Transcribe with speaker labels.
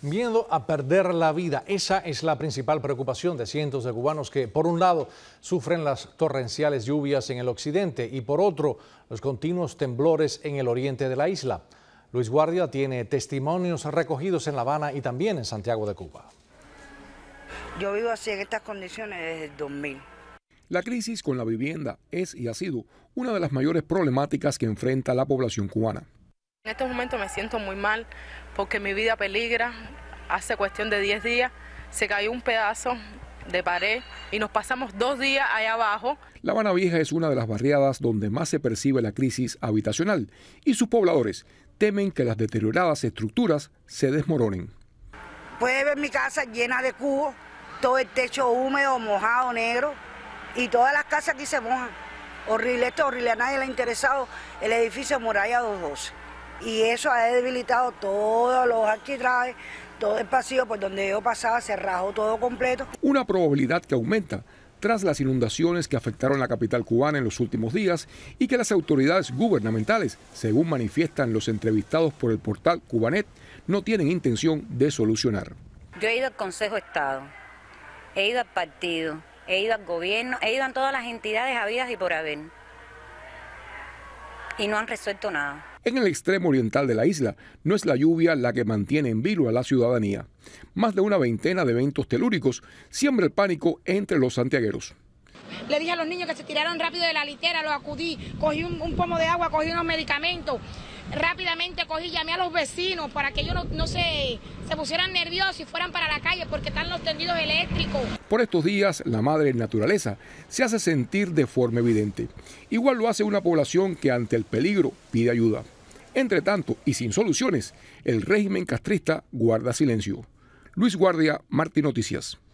Speaker 1: Miedo a perder la vida. Esa es la principal preocupación de cientos de cubanos que, por un lado, sufren las torrenciales lluvias en el occidente y, por otro, los continuos temblores en el oriente de la isla. Luis Guardia tiene testimonios recogidos en La Habana y también en Santiago de Cuba.
Speaker 2: Yo vivo así en estas condiciones desde el 2000.
Speaker 3: La crisis con la vivienda es y ha sido una de las mayores problemáticas que enfrenta la población cubana.
Speaker 4: En estos momentos me siento muy mal porque mi vida peligra. Hace cuestión de 10 días se cayó un pedazo de pared y nos pasamos 2 días allá abajo.
Speaker 3: La Habana Vieja es una de las barriadas donde más se percibe la crisis habitacional y sus pobladores temen que las deterioradas estructuras se desmoronen.
Speaker 2: Puede ver mi casa llena de cubos, todo el techo húmedo, mojado, negro, y todas las casas aquí se mojan. Horrible, esto es horrible, a nadie le ha interesado el edificio Muralla 212. Y eso ha debilitado todos los arquitraves, todo el pasillo por donde yo pasaba se rajó todo completo.
Speaker 3: Una probabilidad que aumenta tras las inundaciones que afectaron la capital cubana en los últimos días y que las autoridades gubernamentales, según manifiestan los entrevistados por el portal Cubanet, no tienen intención de solucionar.
Speaker 5: Yo he ido al Consejo de Estado, he ido al partido, he ido al gobierno, he ido a todas las entidades habidas y por haber. Y no han resuelto nada.
Speaker 3: En el extremo oriental de la isla, no es la lluvia la que mantiene en vilo a la ciudadanía. Más de una veintena de eventos telúricos siembra el pánico entre los santiagueros.
Speaker 6: Le dije a los niños que se tiraron rápido de la litera, los acudí, cogí un pomo de agua, cogí unos medicamentos. Rápidamente llamé a los vecinos para que ellos no se pusieran nerviosos y fueran para la calle porque están los tendidos eléctricos.
Speaker 3: Por estos días, la madre naturaleza se hace sentir de forma evidente. Igual lo hace una población que ante el peligro pide ayuda. Entre tanto, y sin soluciones, el régimen castrista guarda silencio. Luis Guardia, Martí Noticias.